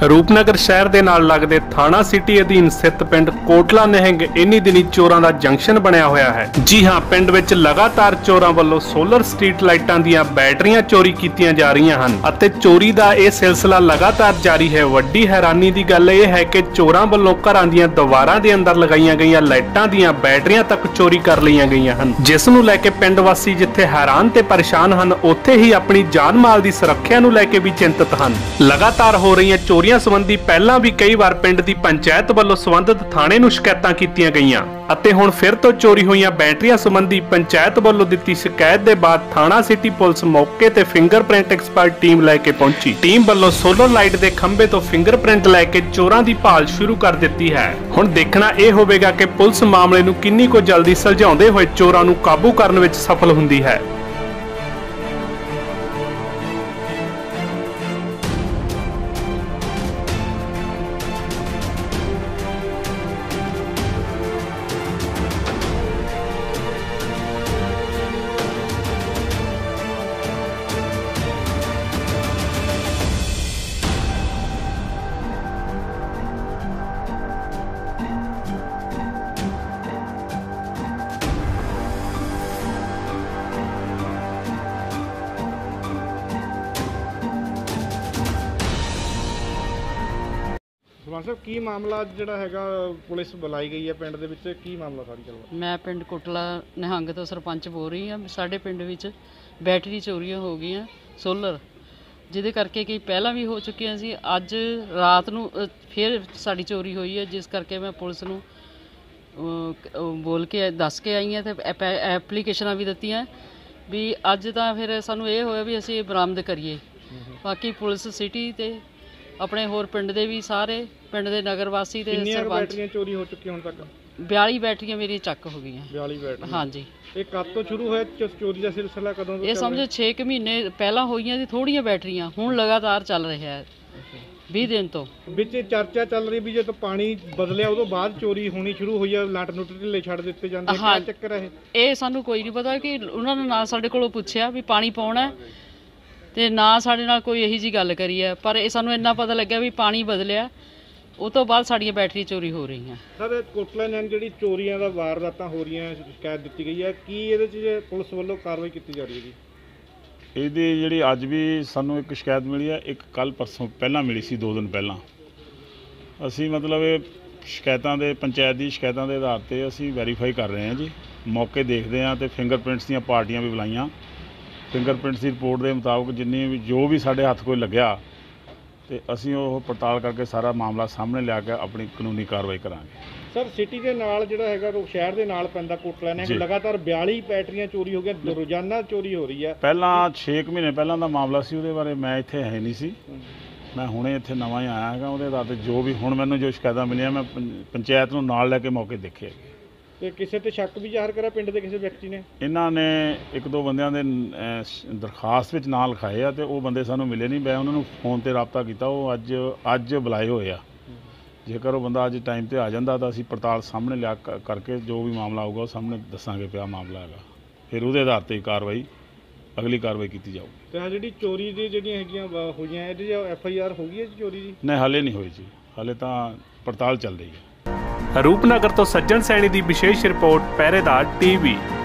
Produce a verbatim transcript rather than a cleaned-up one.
ਰੂਪਨਗਰ ਸ਼ਹਿਰ ਦੇ ਨਾਲ ਲੱਗਦੇ ਥਾਣਾ ਸਿਟੀ ਅਧੀਨ ਸਥਿਤ ਪਿੰਡ ਕੋਟਲਾ ਨਿਹੰਗ ਇੰਨੀ ਦਿਨੀ ਚੋਰਾਂ ਦਾ ਜੰਕਸ਼ਨ ਬਣਿਆ ਹੋਇਆ ਹੈ। ਜੀ ਹਾਂ, ਪਿੰਡ ਵਿੱਚ ਲਗਾਤਾਰ ਚੋਰਾਂ ਵੱਲੋਂ ਸੋਲਰ ਸਟਰੀਟ ਲਾਈਟਾਂ ਦੀਆਂ ਬੈਟਰੀਆਂ ਚੋਰੀ ਕੀਤੀਆਂ ਜਾ ਰਹੀਆਂ ਹਨ ਅਤੇ ਚੋਰੀ ਦਾ ਇਹ ਸਿਲਸਿਲਾ ਲਗਾਤਾਰ ਜਾਰੀ ਹੈ। ਵੱਡੀ ਹੈਰਾਨੀ ਦੀ ਗੱਲ ਇਹ ਹੈ ਕਿ ਚੋਰਾਂ ਵੱਲੋਂ ਘਰਾਂ ਦੀਆਂ ਦੀਵਾਰਾਂ ਦੇ ਅੰਦਰ ਲਗਾਈਆਂ ਗਈਆਂ ਲਾਈਟਾਂ ਦੀਆਂ ਬੈਟਰੀਆਂ ਤੱਕ ਚੋਰੀ ਕਰ ਲਈਆਂ ਗਈਆਂ ਹਨ, ਜਿਸ ਨੂੰ ਲੈ ਕੇ ਪਿੰਡ ਵਾਸੀ ਜਿੱਥੇ ਹੈਰਾਨ ਤੇ ਪਰੇਸ਼ਾਨ ਹਨ, ਉੱਥੇ ਹੀ ਆਪਣੀ ਜਾਨ ਮਾਲ ਦੀ ਸੁਰੱਖਿਆ ਨੂੰ ਲੈ ਕੇ ਵੀ ਚਿੰਤਤ ਹਨ। ਲਗਾਤਾਰ ਹੋ ਰਹੀਆਂ ਚੋਰੀਆਂ ਸੰਬੰਧੀ ਪਹਿਲਾਂ ਵੀ ਕਈ ਵਾਰ ਪਿੰਡ ਦੀ ਪੰਚਾਇਤ ਵੱਲੋਂ ਸੰਬੰਧਿਤ ਥਾਣੇ ਨੂੰ ਸ਼ਿਕਾਇਤਾਂ ਕੀਤੀਆਂ ਗਈਆਂ ਅਤੇ ਹੁਣ ਫਿਰ ਤੋਂ ਚੋਰੀ ਹੋਈਆਂ ਬੈਟਰੀਆਂ ਸੰਬੰਧੀ ਪੰਚਾਇਤ ਵੱਲੋਂ ਦਿੱਤੀ ਸ਼ਿਕਾਇਤ ਦੇ ਬਾਅਦ ਥਾਣਾ ਸਿਟੀ ਪੁਲਿਸ ਮੌਕੇ ਤੇ ਫਿੰਗਰਪ੍ਰਿੰਟ ਐਕਸਪਰਟ ਟੀਮ ਲੈ ਕੇ ਪਹੁੰਚੀ। ਟੀਮ ਵੱਲੋਂ ਸੋਲਰ ਲਾਈਟ ਦੇ ਖੰਭੇ ਤੋਂ ਫਿੰਗਰਪ੍ਰਿੰਟ ਲੈ ਕੇ ਚੋਰਾਂ ਦੀ ਭਾਲ ਸ਼ੁਰੂ ਕਰ ਦਿੱਤੀ ਹੈ। ਹੁਣ ਦੇਖਣਾ ਇਹ ਹੋਵੇਗਾ ਕਿ ਪੁਲਿਸ ਮਾਮਲੇ ਨੂੰ ਕਿੰਨੀ ਕੁ ਜਲਦੀ ਸੁਲਝਾਉਂਦੇ ਹੋਏ ਚੋਰਾਂ ਨੂੰ ਕਾਬੂ ਕਰਨ ਵਿੱਚ ਸਫਲ ਹੁੰਦੀ ਹੈ। ਸਰਪੰਚ ਸਾਹਿਬ, ਕੀ ਮਾਮਲਾ ਜਿਹੜਾ ਹੈਗਾ ਪੁਲਿਸ ਬੁਲਾਈ ਗਈ ਹੈ ਪਿੰਡ ਦੇ ਵਿੱਚ, ਕੀ ਮਾਮਲਾ ਸਾਰੀ ਗੱਲ? ਮੈਂ ਪਿੰਡ ਕੋਟਲਾ ਨਿਹੰਗ ਤੋਂ ਸਰਪੰਚ ਬੋਲ ਰਹੀ ਹਾਂ। ਸਾਡੇ ਪਿੰਡ ਵਿੱਚ ਬੈਟਰੀ ਚੋਰੀਆਂ ਹੋ ਗਈਆਂ ਸੋਲਰ, ਜਿਹਦੇ ਕਰਕੇ ਕਈ ਪਹਿਲਾਂ ਵੀ ਹੋ ਚੁੱਕੀਆਂ ਸੀ। ਅੱਜ ਰਾਤ ਨੂੰ ਫਿਰ ਸਾਡੀ ਚੋਰੀ ਹੋਈ ਹੈ, ਜਿਸ ਕਰਕੇ ਮੈਂ ਪੁਲਿਸ ਨੂੰ ਬੋਲ ਕੇ ਦੱਸ ਕੇ ਆਈ ਹਾਂ ਅਤੇ ਐਪਲੀਕੇਸ਼ਨਾਂ ਵੀ ਦਿੱਤੀਆਂ ਵੀ ਅੱਜ ਤਾਂ ਫਿਰ ਸਾਨੂੰ ਇਹ ਹੋਇਆ ਵੀ ਅਸੀਂ ਬਰਾਮਦ ਕਰੀਏ। ਬਾਕੀ ਪੁਲਿਸ ਸਿਟੀ ਤੇ ਆਪਣੇ ਹੋਰ ਪਿੰਡ ਦੇ ਵੀ ਸਾਰੇ ਪਿੰਡ ਦੇ ਨਗਰ ਵਾਸੀ ਤੇ ਸਰਪੰਚ ਬੈਟਰੀਆਂ ਚੋਰੀ ਹੋ ਚੁੱਕੀਆਂ ਹੁਣ ਤੱਕ? ਬਿਆਲੀ ਬੈਟਰੀਆਂ ਮੇਰੀਆਂ ਚੱਕ ਹੋ ਗਈਆਂ। ਬਿਆਲੀ ਬੈਟਰੀ? ਹਾਂਜੀ। ਇਹ ਕਦ ਤੋਂ ਸ਼ੁਰੂ ਹੋਇਆ ਚੋਰੀ ਦਾ ਸਿਲਸਿਲਾ, ਕਦੋਂ ਤੋਂ? ਇਹ ਸਮਝੋ ਛੇ ਕੁ ਮਹੀਨੇ ਪਹਿਲਾਂ ਹੋਈਆਂ ਸੀ ਥੋੜੀਆਂ ਬੈਟਰੀਆਂ, ਹੁਣ ਲਗਾਤਾਰ ਚੱਲ ਰਿਹਾ ਹੈ ਵੀਹ ਦਿਨ ਤੋਂ। ਵਿੱਚ ਚਰਚਾ ਚੱਲ ਰਹੀ ਵੀ ਜਦੋਂ ਪਾਣੀ ਬਦਲਿਆ ਉਦੋਂ ਬਾਅਦ ਚੋਰੀ ਹੋਣੀ ਸ਼ੁਰੂ ਹੋਈ ਹੈ, ਲੱਟ ਲੁੱਟ ਢਿੱਲੇ ਛੱਡ ਦਿੱਤੇ ਜਾਂਦੇ, ਕੀ ਚੱਕਰ ਹੈ ਇਹ? ਸਾਨੂੰ ਕੋਈ ਨਹੀਂ ਪਤਾ ਕਿ ਉਹਨਾਂ ਨੇ ਨਾ ਸਾਡੇ ਕੋਲੋਂ ਪੁੱਛਿਆ ਵੀ ਪਾਣੀ ਪਾਉਣਾ ਤੇ ਨਾ ਸਾਡੇ ਨਾਲ ਕੋਈ ਇਹੀ ਜੀ ਗੱਲ ਕਰੀ ਹੈ, ਪਰ ਇਹ ਸਾਨੂੰ ਇੰਨਾ ਪਤਾ ਲੱਗਿਆ ਵੀ ਪਾਣੀ ਬਦਲਿਆ, ਉਹ ਤੋਂ ਬਾਅਦ ਸਾਡੀਆਂ ਬੈਟਰੀ ਚੋਰੀ ਹੋ ਰਹੀਆਂ। ਸਰ, ਕੋਟਲਾ ਨਿਹੰਗ ਜਿਹੜੀ ਚੋਰੀਆਂ ਦਾ ਵਾਰਦਾਤਾਂ ਹੋ ਰਹੀਆਂ, ਸ਼ਿਕਾਇਤ ਦਿੱਤੀ ਗਈ ਹੈ, ਕੀ ਇਹਦੇ 'ਚ ਪੁਲਿਸ ਵੱਲੋਂ ਕਾਰਵਾਈ ਕੀਤੀ ਜਾ ਰਹੀ ਹੈ ਜੀ? ਇਹਦੀ ਜਿਹੜੀ ਅੱਜ ਵੀ ਸਾਨੂੰ ਇੱਕ ਸ਼ਿਕਾਇਤ ਮਿਲੀ ਹੈ, ਇੱਕ ਕੱਲ ਪਰਸੋਂ ਪਹਿਲਾਂ ਮਿਲੀ ਸੀ, ਦੋ ਦਿਨ ਪਹਿਲਾਂ। ਅਸੀਂ ਮਤਲਬ ਇਹ ਸ਼ਿਕਾਇਤਾਂ ਦੇ ਪੰਚਾਇਤ ਦੀ ਸ਼ਿਕਾਇਤਾਂ ਦੇ ਆਧਾਰ 'ਤੇ ਅਸੀਂ ਵੈਰੀਫਾਈ ਕਰ ਰਹੇ ਹਾਂ ਜੀ, ਮੌਕੇ ਦੇਖਦੇ ਹਾਂ ਅਤੇ ਫਿੰਗਰਪ੍ਰਿੰਟਸ ਦੀਆਂ ਪਾਰਟੀਆਂ ਵੀ ਬੁਲਾਈਆਂ। ਫਿੰਗਰਪ੍ਰਿੰਟਸ ਦੀ ਰਿਪੋਰਟ ਦੇ ਮੁਤਾਬਕ ਜਿੰਨੀ ਵੀ ਜੋ ਵੀ ਸਾਡੇ ਹੱਥ ਕੋਈ ਲੱਗਿਆ ਤੇ ਅਸੀਂ ਉਹ ਪੜਤਾਲ ਕਰਕੇ ਸਾਰਾ ਮਾਮਲਾ ਸਾਹਮਣੇ ਲਿਆ ਕੇ ਆਪਣੀ ਕਾਨੂੰਨੀ ਕਾਰਵਾਈ ਕਰਾਂਗੇ। ਸਰ, ਸਿਟੀ ਦੇ ਨਾਲ ਜਿਹੜਾ ਹੈਗਾ ਸ਼ਹਿਰ ਦੇ ਨਾਲ ਪੈਂਦਾ ਕੋਟਲਾ ਨੇ, ਲਗਾਤਾਰ ਬਿਆਲੀ ਬੈਟਰੀਆਂ ਚੋਰੀ ਹੋ ਗਈਆਂ, ਰੋਜ਼ਾਨਾ ਚੋਰੀ ਹੋ ਰਹੀ ਹੈ। ਪਹਿਲਾਂ ਛੇ ਕੁ ਮਹੀਨੇ ਪਹਿਲਾਂ ਦਾ ਮਾਮਲਾ ਸੀ, ਉਹਦੇ ਬਾਰੇ ਮੈਂ ਇੱਥੇ ਹੈ ਨਹੀਂ ਸੀ, ਮੈਂ ਹੁਣੇ ਇੱਥੇ ਨਵਾਂ ਹੀ ਆਇਆ ਹੈਗਾ। ਉਹਦੇ ਆਧਾਰ 'ਤੇ ਜੋ ਵੀ ਹੁਣ ਮੈਨੂੰ ਜੋ ਸ਼ਿਕਾਇਤਾਂ ਮਿਲੀਆਂ ਮੈਂ ਪੰਚਾਇਤ ਨੂੰ ਨਾਲ ਲੈ ਕੇ ਮੌਕੇ ਦੇਖੇ। ਤੇ ਕਿਸੇ ਤੇ ਸ਼ੱਕ ਵੀ ਜ਼ਾਹਰ ਕਰਿਆ ਪਿੰਡ ਦੇ ਕਿਸੇ ਵਿਅਕਤੀ ਨੇ? ਇਹਨਾਂ ਨੇ ਇੱਕ ਦੋ ਬੰਦਿਆਂ ਦੇ ਦਰਖਾਸਤ ਵਿੱਚ ਨਾਂ ਲਿਖਾਏ ਆ ਤੇ ਉਹ ਬੰਦੇ ਸਾਨੂੰ ਮਿਲੇ ਨਹੀਂ। ਮੈਂ ਉਹਨਾਂ ਨੂੰ ਫੋਨ ਤੇ ਰਾਬਤਾ ਕੀਤਾ, ਉਹ ਅੱਜ ਅੱਜ ਬੁਲਾਏ ਹੋਏ ਆ। ਜੇਕਰ ਉਹ ਬੰਦਾ ਅੱਜ ਟਾਈਮ ਤੇ ਆ ਜਾਂਦਾ ਤਾਂ ਅਸੀਂ ਪੜਤਾਲ ਸਾਹਮਣੇ ਲਿਆ ਕਰਕੇ ਜੋ ਵੀ ਮਾਮਲਾ ਆਊਗਾ ਉਹ ਸਾਹਮਣੇ ਦੱਸਾਂਗੇ ਪਿਆ ਮਾਮਲਾ ਹੈਗਾ, ਫਿਰ ਉਹਦੇ ਆਧਾਰ ਤੇ ਕਾਰਵਾਈ ਅਗਲੀ ਕਾਰਵਾਈ ਕੀਤੀ ਜਾਊਗੀ। ਤੇ ਜਿਹੜੀ ਚੋਰੀ ਦੀ ਜਿਹੜੀਆਂ ਹੈਗੀਆਂ ਹੋਈਆਂ, ਇਹਦੀ ਐਫ ਆਈ ਆਰ ਹੋ ਗਈ ਹੈ ਜੀ ਚੋਰੀ ਦੀ? ਨਹੀਂ, ਹਾਲੇ ਨਹੀਂ ਹੋਈ ਜੀ, ਹਾਲੇ ਤਾਂ ਪੜਤਾਲ ਚੱਲ ਰਹੀ ਹੈ। ਰੂਪਨਗਰ ਤੋਂ ਸੱਜਣ ਸੈਣੀ ਦੀ ਵਿਸ਼ੇਸ਼ ਰਿਪੋਰਟ, ਪਹਿਰੇਦਾਰ ਟੀਵੀ।